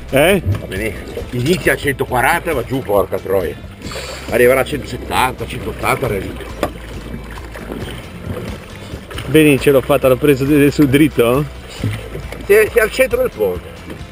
Va bene, inizia a 140 e va giù, porca troia. Arriverà a 170, 180 relitto. Bene, ce l'ho fatta, l'ho preso sul dritto? Sei al centro del ponte.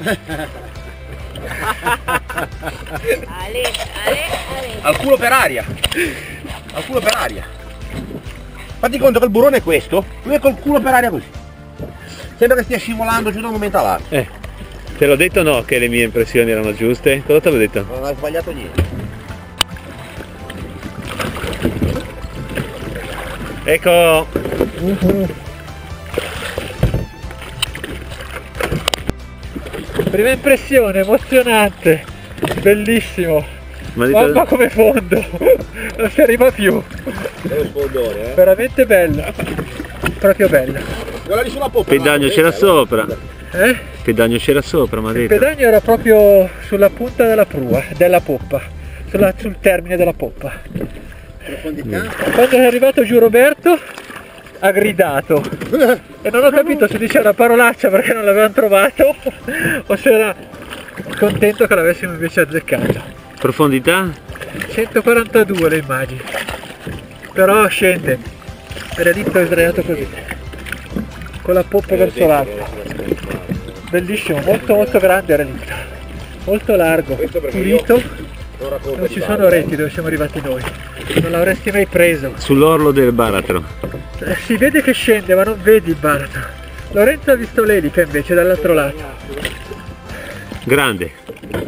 Ale. Al culo per aria. Al culo per aria. Fatti conto che il burrone è questo, lui è col culo per aria così. Sembra che stia scivolando giù da un momento all'altro. Te l'ho detto o no che le mie impressioni erano giuste? Cosa ti avevo detto? Non hai sbagliato niente. Ecco! Prima impressione, emozionante, bellissimo. Mamma come fondo, non si arriva più. È lo sfondone, Veramente bella, proprio bella. Guarda lì sulla poppa. Il pedagno c'era sopra. Il pedagno c'era sopra, ma Il pedagno era proprio sulla punta della prua, della poppa, sul termine della poppa. Quando è arrivato giù Roberto ha gridato e non ho capito se diceva una parolaccia perché non l'avevano trovato o se era contento che l'avessimo invece azzeccato. Profondità? 142 le immagini, però scende, era dritto e sdraiato così, con la poppa verso l'alto. Bellissimo, molto grande il relitto, molto largo, pulito, non ci sono reti dove siamo arrivati noi, non l'avresti mai preso. Sull'orlo del baratro. Si vede che scende ma non vedi il baratro. Lorenzo ha visto l'elica invece dall'altro lato. Grande.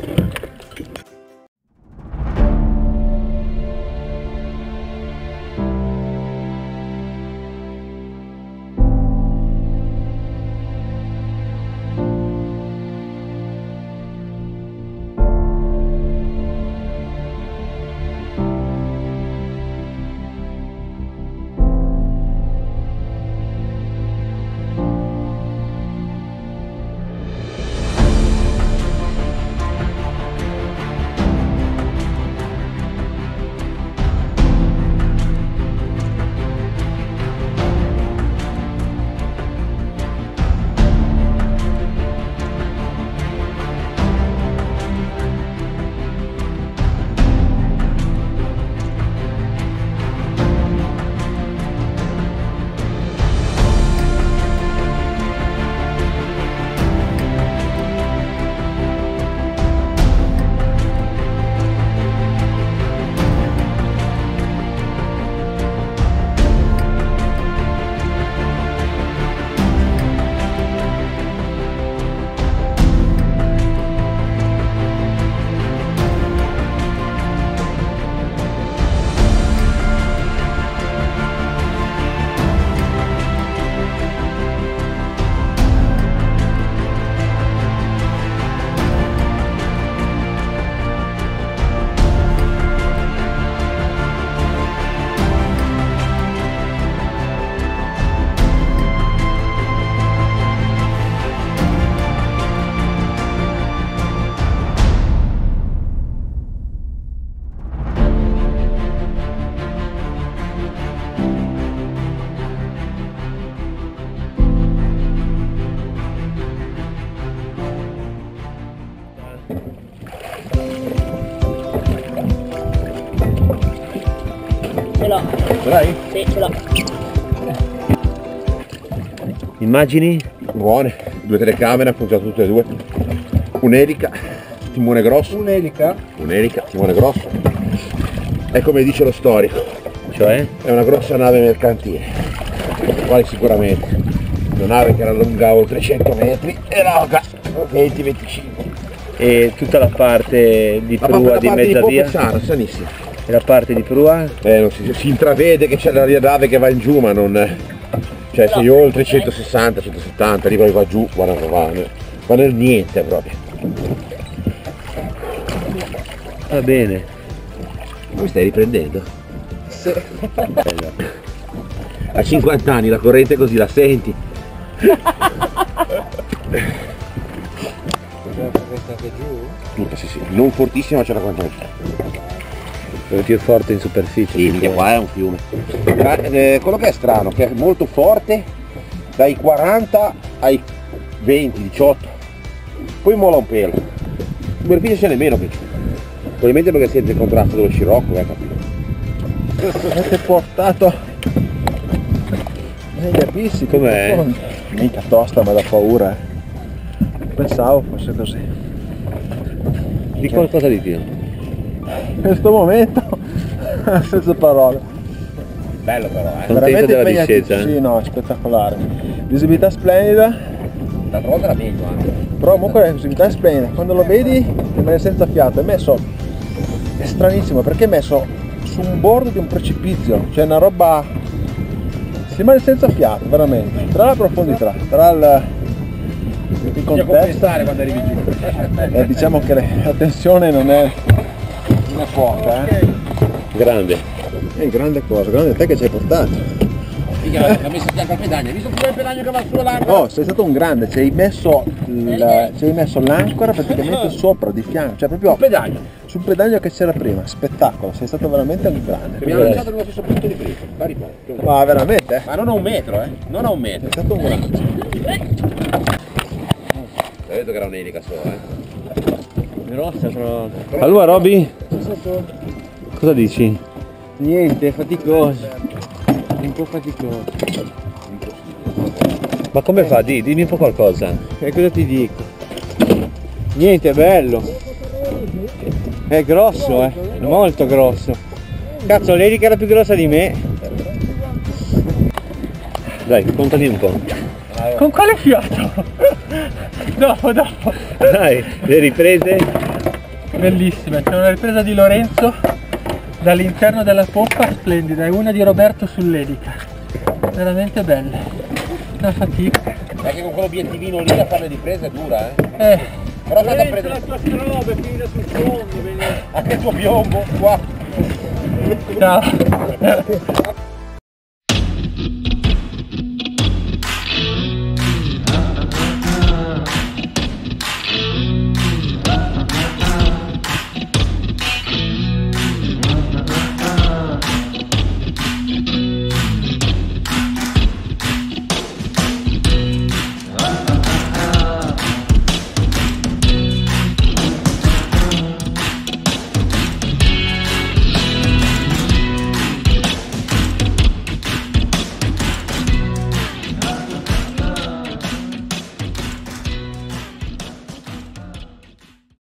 Ce l'ho. Ce l'hai? Sì, ce l'ho. Immagini? Buone, 2 telecamere, funzionano tutte e 2. Un'elica, timone grosso. Un'elica? Un'elica, timone grosso. È come dice lo storico. Cioè? È una grossa nave mercantile. Quale sicuramente. Una nave che rallungava oltre 100 metri e larga 20-25. E tutta la parte di prua di mezza via? Sana, sanissima. E la parte di prua? Non si intravede che c'è la nave che va in giù, ma non. Cioè se io oltre 160, 170, lì poi va giù, guarda, va nel niente proprio. Va bene. Mi stai riprendendo? Sì. A 50 anni la corrente così la senti. Tutta, sì, non fortissima, c'è la quantità. È più forte in superficie. Sì, mica qua è un fiume. Ma, quello che è strano, che è molto forte dai 40 ai 20, 18, poi mola un pelo. superficie ce n'è meno che giù. Probabilmente perché sente il contrasto dello scirocco, capito? Avete portato negli abissi. Com'è? Mica tosta, ma da paura. Pensavo fosse così. Di qualcosa di più. In questo momento senza parole. Bello però, Contento Veramente della impegnativo. discesa? Sì, no, spettacolare. Visibilità splendida, L'altra volta era meglio anche. però comunque la visibilità è splendida. Quando lo vedi rimane senza fiato. È stranissimo perché è messo su un bordo di un precipizio, cioè una roba. Si rimane senza fiato, veramente. Tra la profondità, tra il Bisogna contesto. compensare quando arrivi giù. Diciamo che la tensione non è poca, Grande. È grande cosa, grande te che ci hai portato. L'ha messo fianco al pedagno, hai visto pure il pedagno che va su all'angolo? Oh, sei stato un grande, ci hai messo l'ancora praticamente sopra, di fianco, cioè proprio Il pedagno. sul pedagno che c'era prima, spettacolo, sei stato veramente un grande. Abbiamo lanciato nello stesso punto di presa, vari punti. Ma veramente, Ma non a un metro, non a un metro. sei stato un grande. Ho detto che era un'elica solo, Grossa però. Allora Roby, cosa dici? Niente, è faticoso. È un po' faticoso. Ma come fa? Dimmi un po' qualcosa. E cosa ti dico? Niente, è bello. È grosso, molto grosso. Cazzo, l'elica era più grossa di me. Dai, contami un po'. Con quale fiato? dopo. Dai, le riprese? Bellissime, c'è una ripresa di Lorenzo dall'interno della poppa splendida e una di Roberto sull'elica. Veramente belle. Una fatica. Anche con quell'obiettivino lì a fare le riprese è dura, Però andate a prendere anche il tuo piombo qua. Ciao.